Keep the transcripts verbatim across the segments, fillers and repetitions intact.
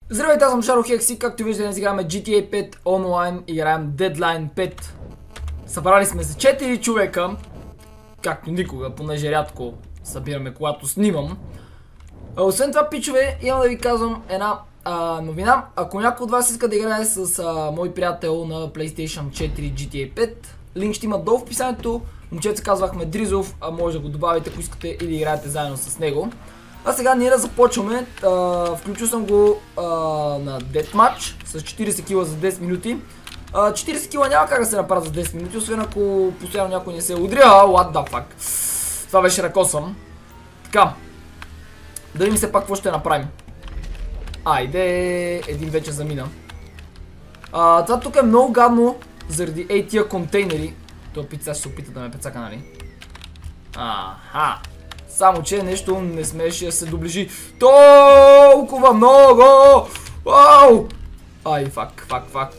Здравейте, аз съм Шарохекс и както виждате днес играме джи ти ей пет онлайн, играем Deadline пет. Събрали сме се четири човека, както никога, понеже рядко събираме когато снимам. А, освен това, пичове, имам да ви казвам една а, новина. Ако някой от вас иска да играе с а, мой приятел на PlayStation четири джи ти ей пет, линк ще има долу в описанието. Момчето се казва Ахмед Дризов, а може да го добавите ако искате или играете заедно с него. А сега ние да започваме. А, включил съм го а, на Deathmatch с четирийсет кила за десет минути. А, четирийсет кила няма как да се направят за десет минути, освен ако постоянно някой не се удря. What the fuck. Това беше ръкосвам. Така. Да видим все пак какво ще направим. Айде, един вече замина. А, това тук е много гадно заради ей тия контейнери. Той опит сега ще се опита да ме пецака, нали? Аха. Само че нещо не смееше да се доближи толкова много! Вау! Ай, фак, фак, фак.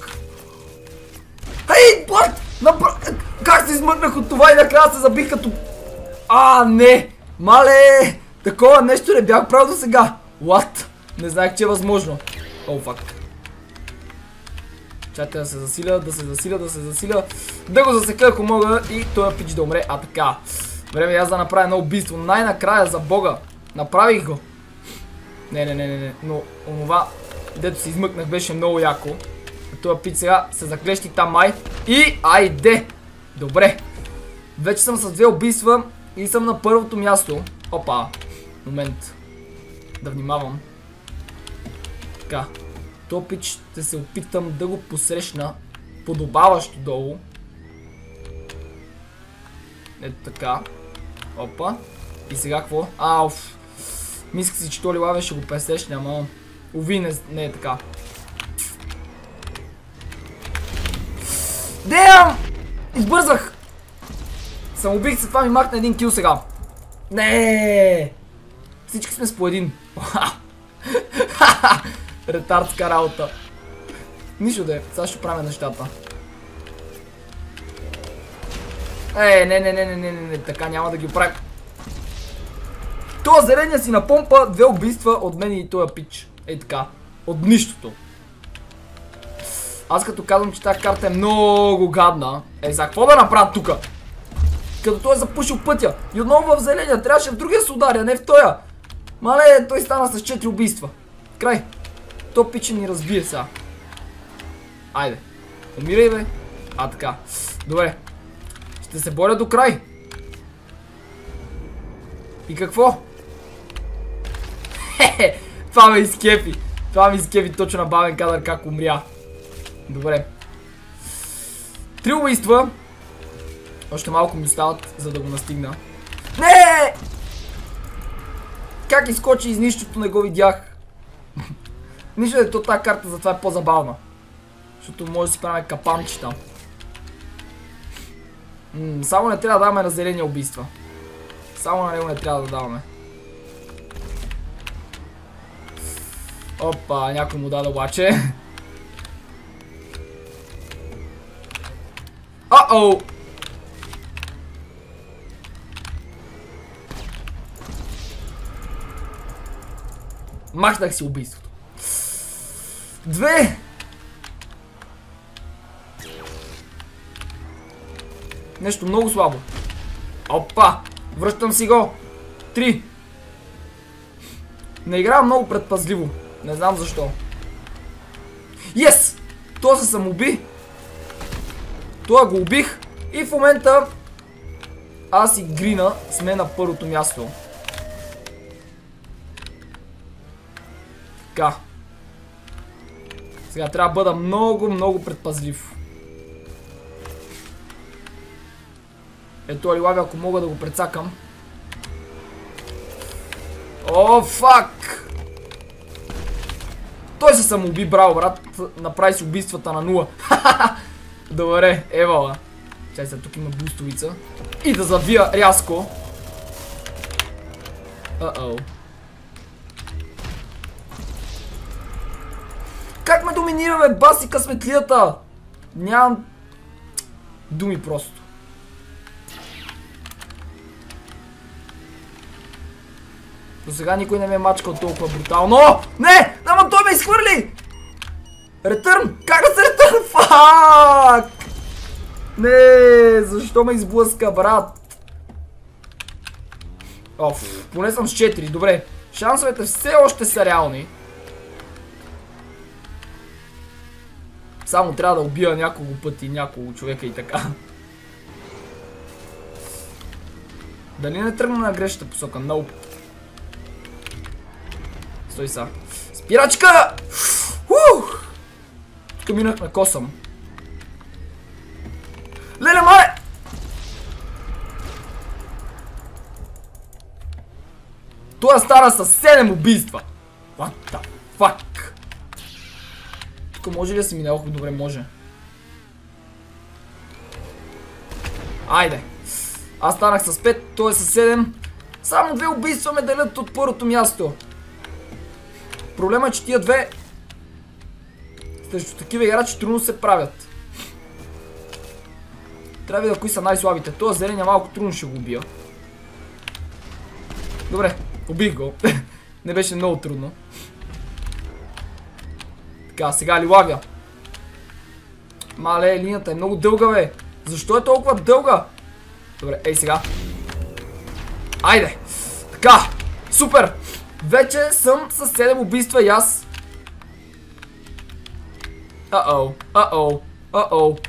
Ей, блъд! Напра... Как се измъкнах от това и накрая се забих като... А, не! Мале! Такова нещо не бях правил до сега. What? Не знаех, че е възможно. О, фак. Чакайте да се засиля, да се засиля, да се засиля. Да го засека, ако мога, и той пич да умре. А, така. Време аз да направя едно убийство. Най-накрая, за бога. Направих го. Не, не, не, не, не. Но онова, дето се измъкнах, беше много яко. Това пич сега се заклещи там май. И айде! Добре. Вече съм с две убийства и съм на първото място. Опа. Момент. Да внимавам. Така. Това пич ще се опитам да го посрещна подобаващо долу. Ето така. Опа. И сега какво? Ауф. Мислях си, че Толи Лаве ще го пресечне, ама... Уви, не, не е така. Дем! Избързах! Самоубих се, това ми махна един кил сега. Не! Всички сме с по един. Ретардска работа. Нищо да е, сега ще правим нещата. Е, не, не, не, не, не, не, не, така няма да ги оправим. Това зеления си напомпа две убийства от мен и този пич. Ей така, от нищото. Аз като казвам, че тази карта е много гадна. Е, за какво да направя тука? Като той е запушил пътя. И отново в зеления, трябваше в другия се ударя, не в тоя. Мале, той стана с четири убийства. Край. То пич ни разбие сега. Айде. Умирай, бе. А, така. Добре. Ще се боря до край. И какво? Хе-хе, това ме изкефи. Това ме изкефи точно на бавен кадър как умря. Добре. Три убийства. Още малко ми остават, за да го настигна. Не! Как изкочи из нищото, не го видях. Нищо е то тази карта, затова е по-забавна. Защото може да си правим капанчета. М, само не трябва да даваме на зеления убийства. Само на него не трябва да даваме. Опа, някой му даде обаче. А-оу! Махнах си убийството. Две! Нещо много слабо. Опа! Връщам си го. Три. Не играя много предпазливо. Не знам защо. Йес! Това се самоуби. Това го убих. И в момента аз и Грина сме на първото място. Така. Сега трябва да бъда много, много предпазлив. Ето Алилави, ако мога да го прецакам. О, фак! Той се самоуби, браво, брат. Направи си убийствата на нула. Добре, евала. Чай сега, тук има бустовица. И да завия рязко. Uh-oh. Как ме доминираме, баси късметлията? Нямам думи просто. До сега никой не ме е мачкал толкова брутално. Не! Ама той ме изхвърли! Ретърн! Как да се ретърн? Фак! Не, защо ме изблъска, брат? Оф, поне съм с четири, добре. Шансовете все още са реални. Само трябва да убия няколко пъти, няколко човека и така. Дали не тръгна на грешната посока? Nope. Стой са. Спирачка! Ух! Тук минах на косъм. Леле, мале! Това стара с седем убийства. What the fuck? Тук може ли да си минавах? Добре, може. Айде. Аз станах с пет, той е с седем. Само две убийства ме делят от първото място. Проблема е, че тия две срещу такива играчи трудно се правят. Трябва да видя кои са най-слабите. Този зеления малко трудно ще го убия. Добре, убих го. Не беше много трудно. Така, сега ли лавя? Мале, линията е много дълга, бе. Защо е толкова дълга? Добре, ей сега. Айде. Така, супер. Вече съм с седем убийства и аз. А-оу, а-оу, а-оу.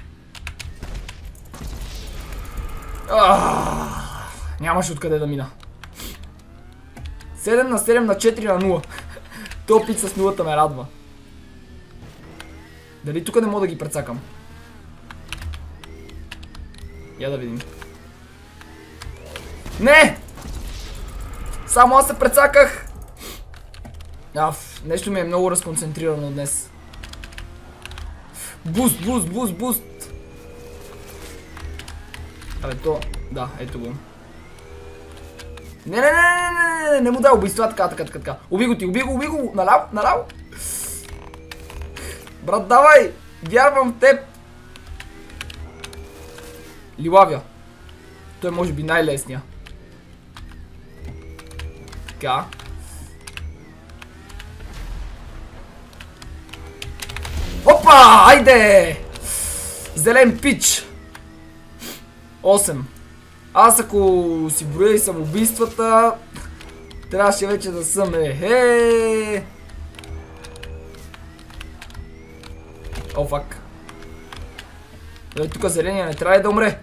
Нямаше откъде да мина. седем на седем на четири на нула. То пит с нулата ме радва. Дали тук не мога да ги прецакам? Я да видим. Не! Само аз се прецаках! Аф, нещо ми е много разконцентрирано днес. Буст, буст, буст, буст! Абе то... Да, ето го. Не, не, не, не, не, не, не му дай убийства, така, така, така, така. Уби го ти, уби го, уби го, наляво, наляво. Брат, давай! Вярвам в теб! Лилавя. Той може би най-лесния. Така. Опа! Айде! Зелен пич! осем. Аз ако си броя и самоубийствата, трябваше вече да съм ехе. О, фак. Дали тук зеления не трябва да умре.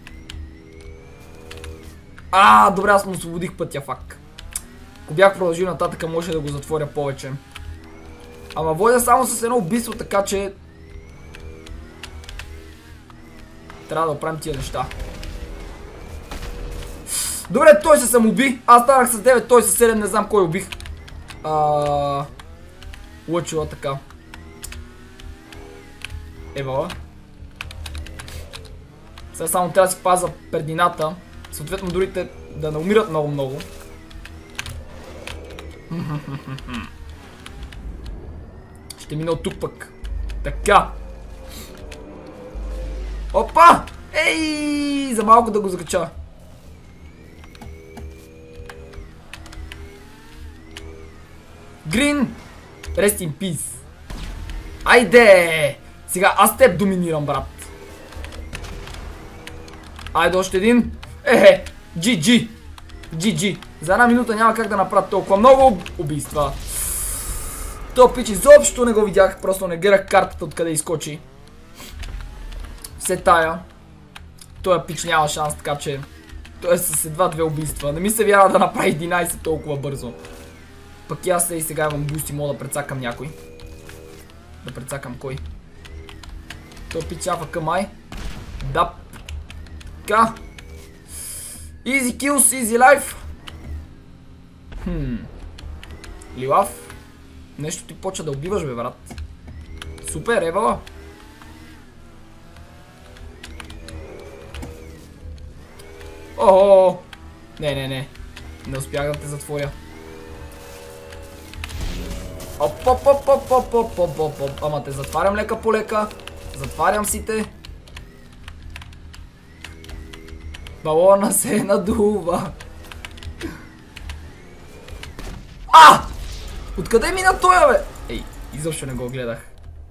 А, добре, аз му освободих пътя, фак. Ако бях продължил нататък, може да го затворя повече. Ама водя само с едно убийство, така че трябва да оправим тия неща. Добре, той се самоуби. Аз станах с девет, той с седем, не знам кой убих. А... Лъчила така. Ева. Сега само трябва да си паза предината. Съответно другите да не умират много-много. Ще мина от тук пък. Така. Опа! Ей! За малко да го закача. Грин! Rest in peace. Айде! Сега аз теб доминирам, брат. Айде още един. Ехе! джи джи! джи джи! За една минута няма как да направя толкова много убийства. То пич изобщо не го видях, просто не гледах картата откъде изкочи. Все тая. Той пич няма шанс, така че той е с едва две убийства. Не ми се вярва да направи единайсет толкова бързо. Пък и аз и сега имам буст и мога да прецакам някой. Да прецакам кой? Той пич АФК май. Да. Така. Easy kills, easy life. Хм. Лилав. Нещо ти почва да убиваш, бе, брат. Супер, евала. О, не, не, не. Не успях да те затворя. Оп, оп, оп, оп, оп, оп, оп, оп, оп. Ама те затварям лека по лека. Затварям си те. Балона се надува. А! Откъде мина той, бе? Ей, Изобщо не го гледах.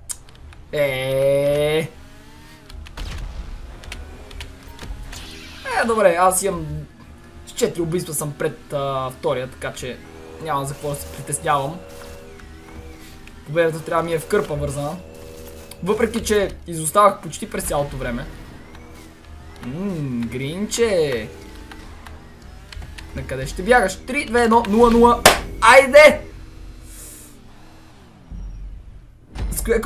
Еее. Е, добре, аз имам с четири убийства съм пред а, втория, така че няма за какво да се притеснявам. Победата трябва да ми е в кърпа вързана. Въпреки, че изоставах почти през цялото време. Ммм, Гринче. Накъде ще бягаш? три, две, едно, нула, нула. Айде! С кое...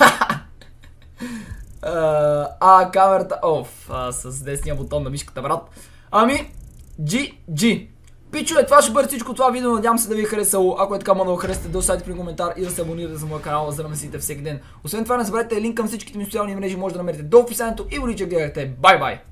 А, камерата... Оф, с десния бутон на мишката, брат. Ами, джи джи. Пичове, това ще бъде всичко това видео. Надявам се да ви е харесало. Ако е така, моля да го харесате, да оставите при коментар и да се абонирате за моя канал, за да ме следите всеки ден. Освен това, не забравяйте линк към всичките ми социални мрежи, може да намерите до описанието и в лича гледахте. Бай бай!